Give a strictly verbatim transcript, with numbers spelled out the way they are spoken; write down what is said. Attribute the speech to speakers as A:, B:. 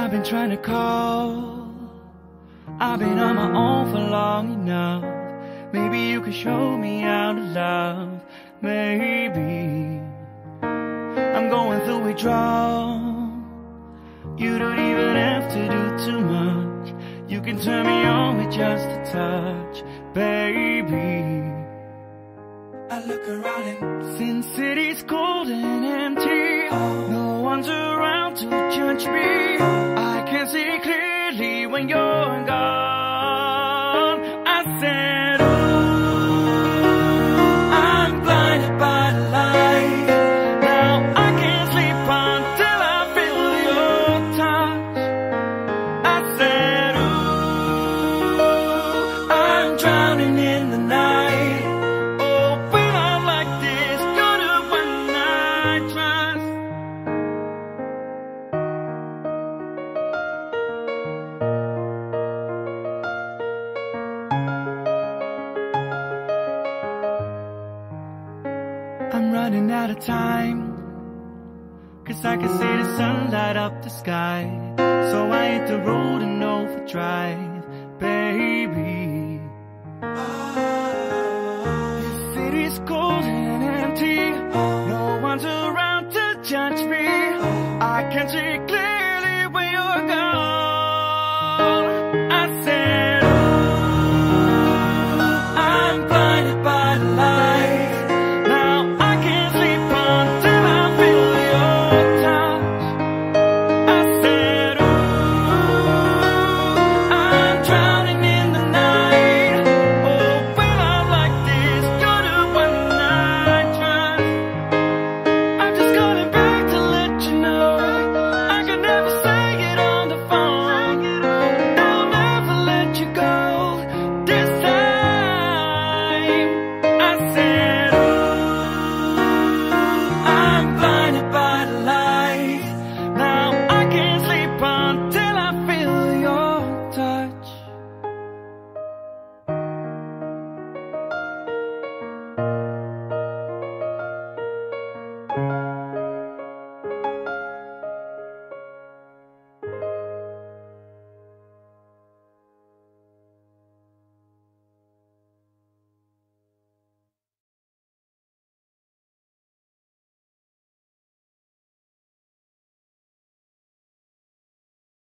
A: I've been trying to call, I've been on my own for long enough. Maybe you could show me how to love. Maybe I'm going through withdrawal. You don't even have to do too much. You can turn me on with just a touch, baby. I look around and since city's cold and empty, oh, no one's around to judge me. Oh, I can see clearly when you're gone. I said, ooh, I'm blinded by the light. Now I can't sleep until I feel your touch. I said, ooh, I'm drowning in the night. I'm running out of time, cause I can see the sun light up the sky. So I hit the road and overdrive, baby. This city's cold and empty, no one's around to judge me. I can see clear.